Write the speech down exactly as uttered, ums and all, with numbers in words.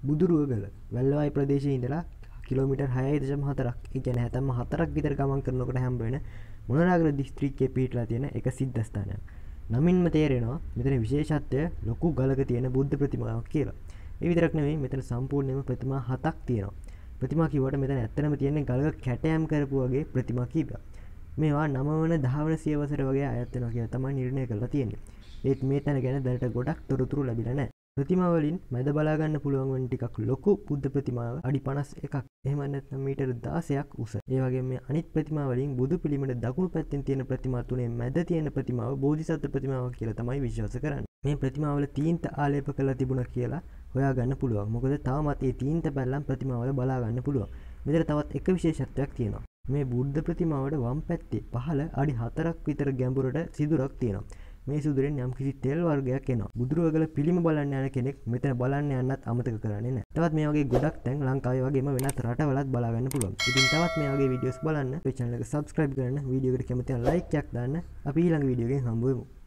බුදුරුවගල වැල්ලවායි ප්‍රදේශයේ ඉඳලා කිලෝමීටර් හයයි දශම හතරක් ඒ කියන්නේ හැතැම්ම හතරක් විතර ගමන් කරනකොට හම්බ වෙන මොනරාගල දිස්ත්‍රික්කයේ පිහිටලා තියෙන එක සිද්ධාස්ථානයක්. නමින්ම තේරෙනවා මෙතන විශේෂත්වය ලොකු ගලක තියෙන බුද්ධ ප්‍රතිමාවක් කියලා. ඒ විතරක් නෙමෙයි මෙතන සම්පූර්ණයෙන්ම ප්‍රතිමා හතක් තියෙනවා. ප්‍රතිමා කිව්වට මෙතන ඇත්තටම තියෙන්නේ ගලක කැටයම් කරපු වගේ ප්‍රතිමා කීපයක්. මේවා නව වන දහ වන සියවසට වගේ අයත් වෙනවා කියලා තමයි නිර්ණය කරලා තියෙන්නේ. ඒත් මේ තැන ගැන දැනට ගොඩක් තොරතුරු ලැබිලා නැහැ. ප්‍රතිමා වලින් මැද බලා ගන්න පුළුවන් වෙන ටිකක් ලොකු බුද්ධ ප්‍රතිමාව අඩි පනස් එකක් එහෙම නැත්නම් මීටර දාසයක් උස. ඒ වගේම මේ අනිත් ප්‍රතිමා වලින් බුදු පිළිමේ දකුණු පැත්තෙන් තියෙන ප්‍රතිමා තුනේ මැද තියෙන ප්‍රතිමාව බෝධිසත්ව ප්‍රතිමාවක් කියලා තමයි විශ්වාස කරන්නේ. මේ ප්‍රතිමාවල තීන්ත ආලේප කරලා තිබුණා කියලා හොයාගන්න පුළුවන්. මොකද තාමත් මේ තීන්ත බැලම් ප්‍රතිමාවල බලා ගන්න පුළුවන්. මෙතන තවත් එක විශේෂත්වයක් තියෙනවා. මේ බුද්ධ ප්‍රතිමාවට වම් පැත්තේ පහළ අඩි හතරක් විතර ගැඹුරට සිදුරක් තියෙනවා. මේ සිදුරෙන් යම්කිසි තෙල් වර්ගයක් එනවා. බුදුරුවගල පිළිම බලන්න යන කෙනෙක් මෙතන බලන්න යන්නත් අමතක කරන්නේ නැහැ. තවත් මේ වගේ ගොඩක් තැන් ලංකාවේ වගේම වෙනත් රටවලත් බලා ගන්න පුළුවන්. ඉතින් තවත් මේ වගේ වීඩියෝස් බලන්න අපේ channel එක subscribe කරන්න, වීඩියෝ එකට කැමති නම් like එකක් දාන්න. අපි ඊළඟ වීඩියෝ එකෙන් හම්බ වෙමු.